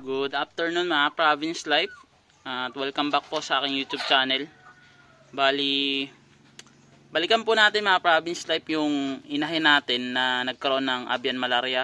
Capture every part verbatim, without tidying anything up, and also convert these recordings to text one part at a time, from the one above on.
Good afternoon mga Province Life, at welcome back po sa aking YouTube channel. Bali, balikan po natin mga Province Life yung inahin natin na nagkaroon ng avian malaria.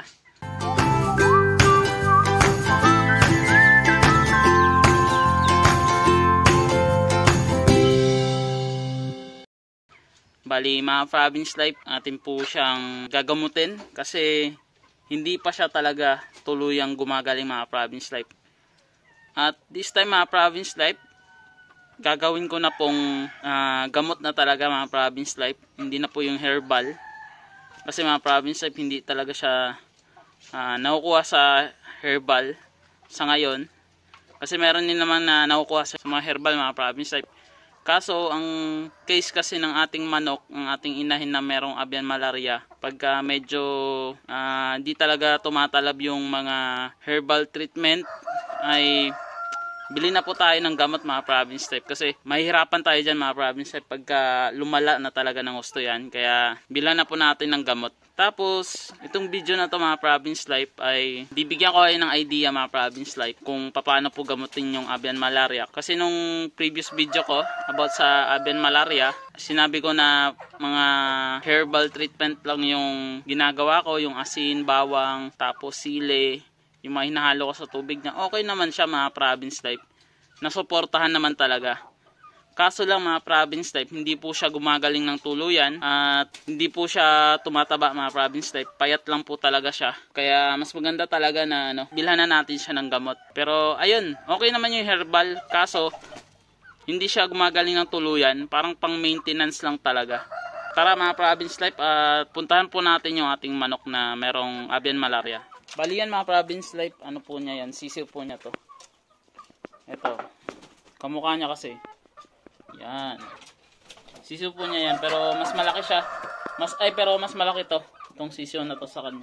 Bali mga Province Life, atin po siyang gagamutin kasi hindi pa siya talaga tuluyang gumagaling mga Province Life. At this time mga Province Life, gagawin ko na pong uh, gamot na talaga mga Province Life. Hindi na po yung herbal. Kasi mga Province Life, hindi talaga siya uh, nakukuha sa herbal sa ngayon. Kasi meron din naman na nakukuha sa mga herbal mga Province Life. Kaso, ang case kasi ng ating manok, ang ating inahin na merong avian malaria, pagka medyo uh, di talaga tumatalab yung mga herbal treatment, ay bili na po tayo ng gamot mga Province Life. Kasi mahihirapan tayo dyan mga Province Life pagka lumala na talaga ng gusto yan. Kaya bilan na po natin ng gamot. Tapos, itong video na to mga Province Life ay bibigyan ko kayo ng idea mga Province Life kung paano po gamutin yung avian malaria. Kasi nung previous video ko about sa avian malaria, sinabi ko na mga herbal treatment lang yung ginagawa ko, yung asin, bawang, tapos sili, yung mga hinahalo ko sa tubig niya. Okay naman siya mga Province Life. Nasuportahan naman talaga. Kaso lang mga Province Life, hindi po siya gumagaling ng tuluyan at hindi po siya tumataba mga Province Life. Payat lang po talaga siya. Kaya mas maganda talaga na ano, bilhan na natin siya ng gamot. Pero ayun, okay naman yung herbal. Kaso hindi siya gumagaling ng tuluyan. Parang pang maintenance lang talaga. Tara mga Province Life, at uh, puntahan po natin yung ating manok na merong avian malaria. Bali yan mga Province Life, ano po niya yan, sisiw po niya to. Ito, kamukha niya kasi. Yan. Sisiw po niya yan, pero mas malaki siya. Mas ay pero mas malaki to. Itong sisiw na to sa kanya.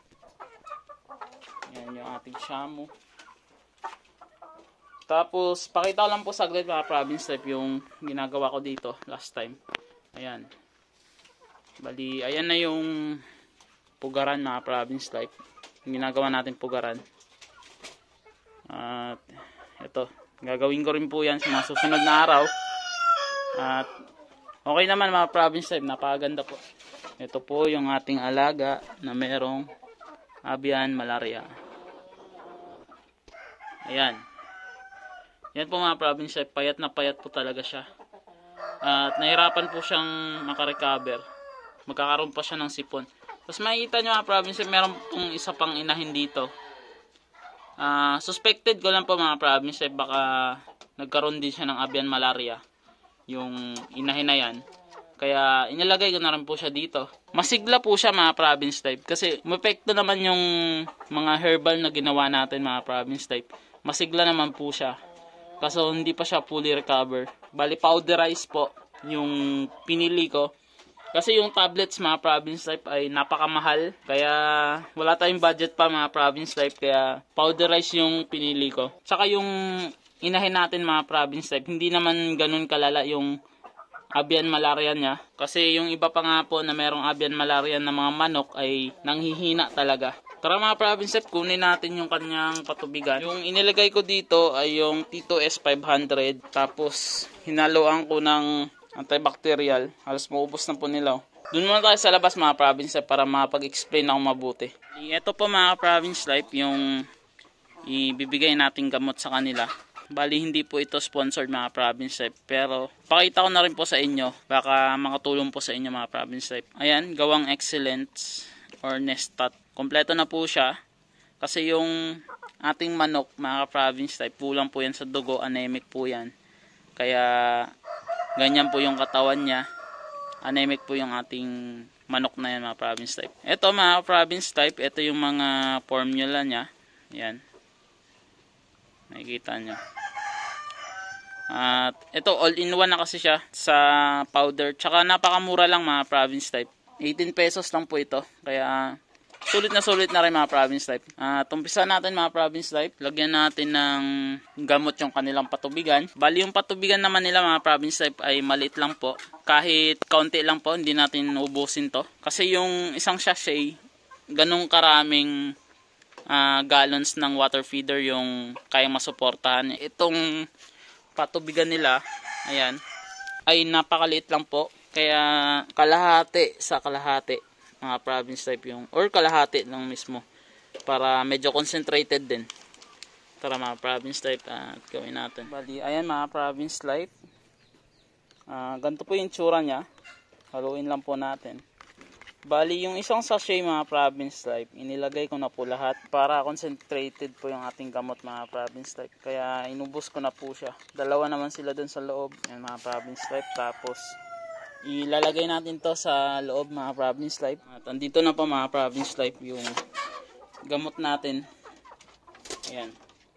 Yan yung ating shamu. Tapos pakita ko lang po saglit mga Province Life yung ginagawa ko dito last time. Ayan. Bali, ayan na yung pugaran mga Province Life. Yung ginagawa natin pugaran. At ito, gagawin ko rin po yan sa mga susunod na araw. At okay naman mga Province Life, napakaganda po. Ito po yung ating alaga na merong avian malaria. Ayan. Yan po mga Province Life, payat na payat po talaga siya. At nahirapan po siyang makarecover. Magkakaroon pa siya ng sipon. Tapos makikita nyo mga Province Life, meron pong isa pang inahin dito. Uh, suspected ko lang po mga Province Life, baka nagkaroon din siya ng avian malaria. Yung inahin na yan. Kaya inilagay ko na rin po siya dito. Masigla po siya mga Province Life. Kasi umepekto naman yung mga herbal na ginawa natin mga Province Life. Masigla naman po siya. Kaso hindi pa siya fully recover. Bali powderized po yung pinili ko. Kasi yung tablets mga Province Life ay napakamahal. Kaya wala tayong budget pa mga Province Life. Kaya powderized yung pinili ko. Tsaka yung inahin natin mga Province Life, hindi naman ganun kalala yung avian malaria niya. Kasi yung iba pa nga po na merong avian malaria na mga manok ay nanghihina talaga. Tara mga Province Life, kunin natin yung kanyang patubigan. Yung inilagay ko dito ay yung T two S five hundred. Tapos hinaluan ko ng antibacterial. Halos maubos na po nila. Doon muna tayo sa labas mga Province Life para makapag-explain ako mabuti. Ito po mga Province Life yung ibibigay nating gamot sa kanila. Bali hindi po ito sponsored mga Province Life, pero pakita ko na rin po sa inyo, baka makatulong po sa inyo mga Province Life. Ayan, gawang excellence or nestat. Kompleto na po siya kasi yung ating manok mga Province Life, kulang po yan sa dugo, anemic po yan. Kaya ganyan po yung katawan niya, anemic po yung ating manok na yan mga Province Life. Ito mga Province Life, ito yung mga formula niya. Ayan, nakikita nyo. At ito all-in-one na kasi siya sa powder. Tsaka napakamura lang mga Province Life. eighteen pesos lang po ito. Kaya sulit na sulit na rin mga Province Life. At umpisa natin mga Province Life. Lagyan natin ng gamot yung kanilang patubigan. Bali yung patubigan naman nila mga Province Life ay maliit lang po. Kahit kaunti lang po, hindi natin ubusin to. Kasi yung isang sachet, ganong karaming uh, gallons ng water feeder yung kayang masuportahan. Itong patubigan nila, ayan, ay napakaliit lang po. Kaya kalahati sa kalahati mga province type yung, or kalahati lang mismo para medyo concentrated din. Tara mga province type at uh, gawin natin. Bali, ayan mga province type. Uh, ganito po yung tsura niya. Haluin lang po natin. Bali, yung isang sachet mga province type, inilagay ko na po lahat para concentrated po yung ating gamot mga province type. Kaya inubos ko na po siya. Dalawa naman sila dun sa loob. Yan mga province type. Tapos ilalagay natin to sa loob mga province type. At andito na po mga province type yung gamot natin. Ayan.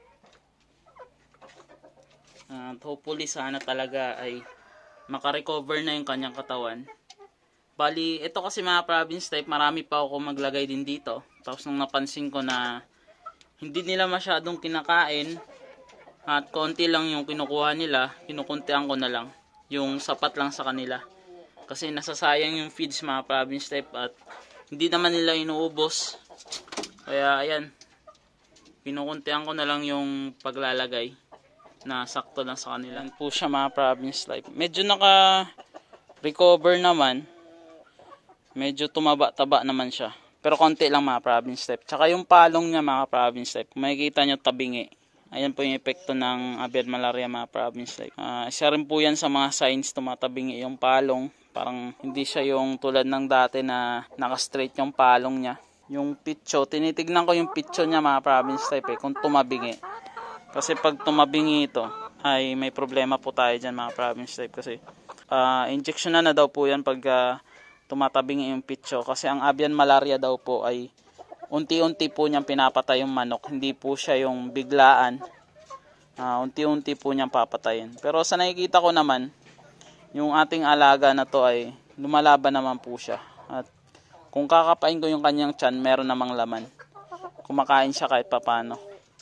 At hopefully sana talaga ay makarecover na yung kanyang katawan. Bali, ito kasi mga province type, marami pa ako maglagay din dito. Tapos nung napansin ko na hindi nila masyadong kinakain at konti lang yung kinukuha nila, kinukuntian ko na lang. Yung sapat lang sa kanila. Kasi nasasayang yung feeds mga province type at hindi naman nila inuubos. Kaya ayan, kinukuntian ko na lang yung paglalagay na sakto lang sa kanila. Yan po siya mga province type. Medyo naka-recover naman. Medyo tumaba-taba naman siya. Pero konti lang mga province type. Tsaka yung palong niya mga province type, kung makikita nyo tabingi. Ayan po yung epekto ng avian malaria mga province type. Uh, isa rin po yan sa mga signs tumatabingi yung palong. Parang hindi siya yung tulad ng dati na naka-straight yung palong niya. Yung pitcho, tinitignan ko yung pitcho niya mga province type eh, kung tumabingi. Kasi pag tumabingi ito, ay may problema po tayo dyan mga province type. Kasi uh, injection na na daw po yan pag uh, tumatabingi yung pitcho. Kasi ang avian malaria daw po ay unti-unti po niyang pinapatay yung manok. Hindi po siya yung biglaan. Uh, unti-unti po niyang papatayin. Pero sa nakikita ko naman, yung ating alaga na to ay lumalaban naman po siya. At kung kakapain ko yung kanyang tiyan, meron namang laman. Kumakain siya kahit papano.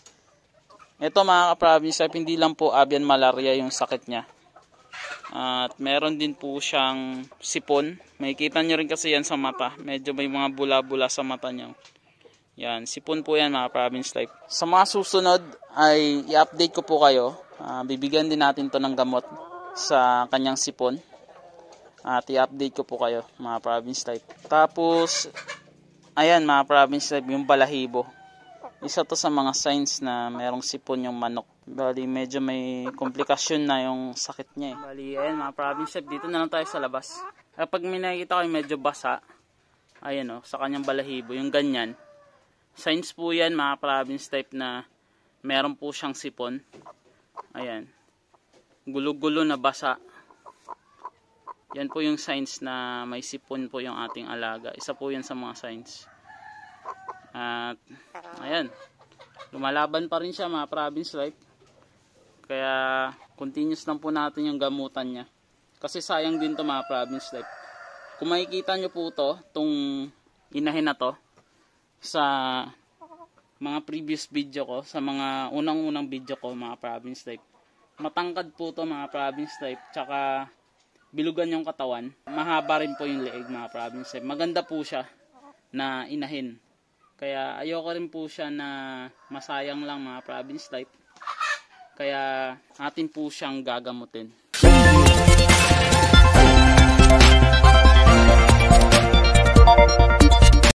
Ito mga ka-province type, hindi lang po avian malaria yung sakit niya. At meron din po siyang sipon. Makikita nyo rin kasi yan sa mata. Medyo may mga bula-bula sa mata niya. Yan, sipon po yan mga province type. Sa mga susunod ay i-update ko po kayo. Uh, bibigyan din natin to ng gamot sa kanyang sipon. At i-update ko po kayo mga province type. Tapos, ayan mga province type, yung balahibo. Isa to sa mga signs na merong sipon yung manok. Bali, medyo may komplikasyon na yung sakit niya eh. Bali, ayan mga province type, dito na lang tayo sa labas. Kapag may nakikita ko yung medyo basa, ayan o, sa kanyang balahibo, yung ganyan. Signs po yan mga province type na meron po siyang sipon. Ayan. Gulo-gulo na basa. Yan po yung signs na may sipon po yung ating alaga. Isa po yan sa mga signs. At ayan, lumalaban pa rin siya mga province type. Kaya continuous lang po natin yung gamutan niya. Kasi sayang din to mga province type. Kung makikita nyo po to, itong inahin na to, sa mga previous video ko, sa mga unang-unang video ko mga province type, matangkad po to mga province type, tsaka bilugan yung katawan, mahaba rin po yung leeg mga province type. Maganda po siya na inahin. Kaya ayoko rin po siya na masayang lang mga province type. Kaya atin po siyang gagamutin.